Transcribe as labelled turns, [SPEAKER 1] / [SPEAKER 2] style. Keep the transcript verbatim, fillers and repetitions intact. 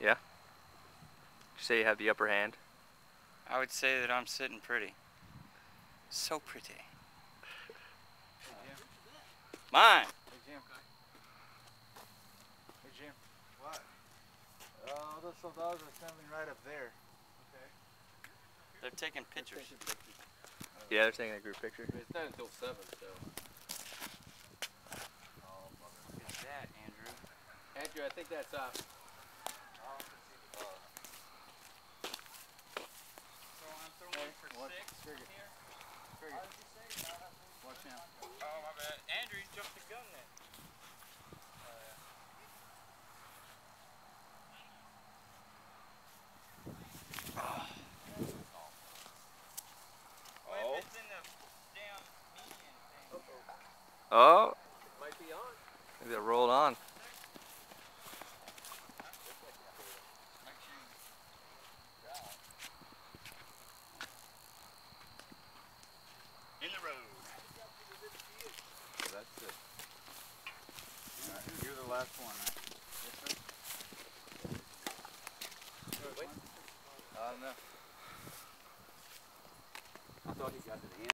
[SPEAKER 1] Yeah? You say you have the upper hand?
[SPEAKER 2] I would say that I'm sitting pretty. So pretty. Mine!
[SPEAKER 3] Hey Jim. Hey Jim. What? Uh, those soldados are standing right up there. Okay.
[SPEAKER 2] They're taking pictures.
[SPEAKER 1] Yeah, they're taking a group picture.
[SPEAKER 4] It's not until seven, so.
[SPEAKER 3] Oh, mother.
[SPEAKER 2] Look at that, Andrew.
[SPEAKER 4] Andrew, I think that's up.
[SPEAKER 2] So I'm throwing for
[SPEAKER 3] Watch,
[SPEAKER 2] six
[SPEAKER 3] Frigate.
[SPEAKER 2] here.
[SPEAKER 3] Frigate. Watch him.
[SPEAKER 2] Oh, my bad. Andrew, you jumped the gun then.
[SPEAKER 4] Oh.
[SPEAKER 2] It's in the damn median thing.
[SPEAKER 1] Oh!
[SPEAKER 4] Might be on.
[SPEAKER 1] Maybe it rolled on.
[SPEAKER 2] In the road.
[SPEAKER 3] So that's it. Alright, you're the last one, right? Yes, sir.
[SPEAKER 4] Wait.
[SPEAKER 3] Uh, no.
[SPEAKER 4] I thought he got to the end.